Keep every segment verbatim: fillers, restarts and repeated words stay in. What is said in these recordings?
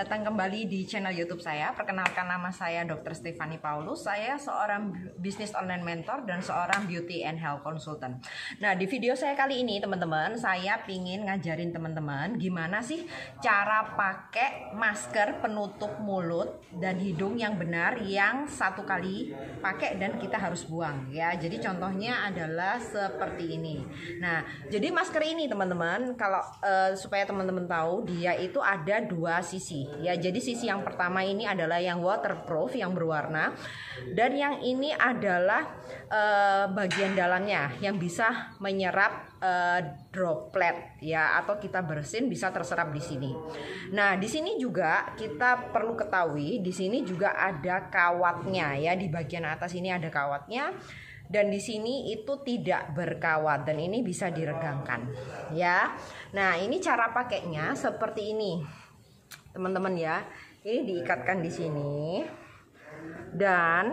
datang kembali di channel YouTube saya. Perkenalkan, nama saya dokter Stephanie Paulus. Saya seorang bisnis online mentor dan seorang beauty and health consultant. Nah, di video saya kali ini teman-teman, saya pingin ngajarin teman-teman gimana sih cara pakai masker penutup mulut dan hidung yang benar, yang satu kali pakai dan kita harus buang ya. Jadi contohnya adalah seperti ini. Nah, jadi masker ini teman-teman, kalau uh, supaya teman-teman tahu, dia itu ada dua sisi ya. Jadi sisi yang pertama ini adalah yang waterproof, yang berwarna, dan yang ini adalah uh, bagian dalamnya yang bisa menyerap uh, droplet ya, atau kita bersin bisa terserap di sini. Nah, di sini juga kita perlu ketahui, di sini juga ada kawatnya ya. Di bagian atas ini ada kawatnya. Dan di sini itu tidak berkawat dan ini bisa diregangkan ya. Nah, ini cara pakainya seperti ini teman-teman ya. Ini diikatkan di sini dan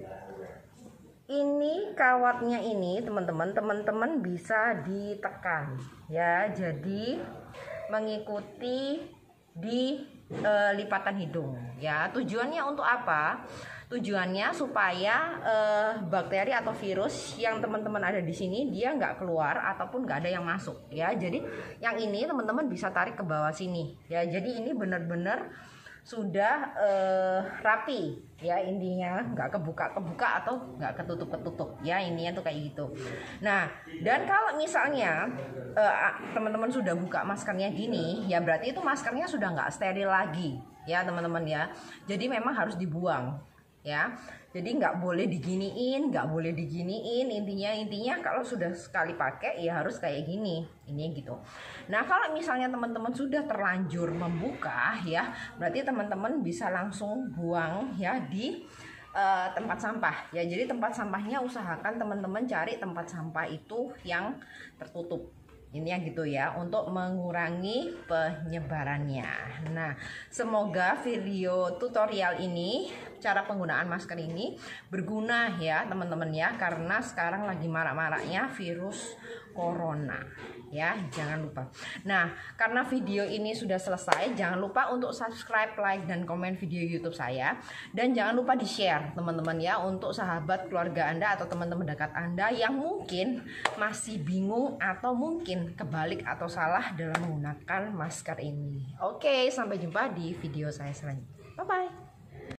ini kawatnya ini teman-teman teman-teman bisa ditekan ya. Jadi mengikuti di e, lipatan hidung ya. Tujuannya untuk apa? Tujuannya supaya eh, bakteri atau virus yang teman-teman ada di sini dia nggak keluar ataupun nggak ada yang masuk ya. Jadi yang ini teman-teman bisa tarik ke bawah sini ya. Jadi ini benar-benar sudah eh, rapi ya, intinya nggak kebuka-kebuka atau nggak ketutup-ketutup ya, intinya tuh kayak gitu. Nah, dan kalau misalnya eh, teman-teman sudah buka maskernya gini ya, berarti itu maskernya sudah nggak steril lagi ya teman-teman ya. Jadi memang harus dibuang ya. Jadi nggak boleh diginiin, nggak boleh diginiin, intinya intinya kalau sudah sekali pakai ya harus kayak gini, ini gitu. Nah, kalau misalnya teman-teman sudah terlanjur membuka ya, berarti teman-teman bisa langsung buang ya di uh, tempat sampah ya. Jadi tempat sampahnya usahakan teman-teman cari tempat sampah itu yang tertutup. Ini ya gitu ya, untuk mengurangi penyebarannya. Nah, semoga video tutorial ini, cara penggunaan masker ini berguna ya teman-teman ya, karena sekarang lagi marak-maraknya virus corona ya, jangan lupa. Nah, karena video ini sudah selesai, jangan lupa untuk subscribe, like, dan komen video YouTube saya, dan jangan lupa di share teman-teman ya, untuk sahabat keluarga Anda atau teman-teman dekat Anda yang mungkin masih bingung atau mungkin kebalik atau salah dalam menggunakan masker ini. Oke, sampai jumpa di video saya selanjutnya. Bye bye.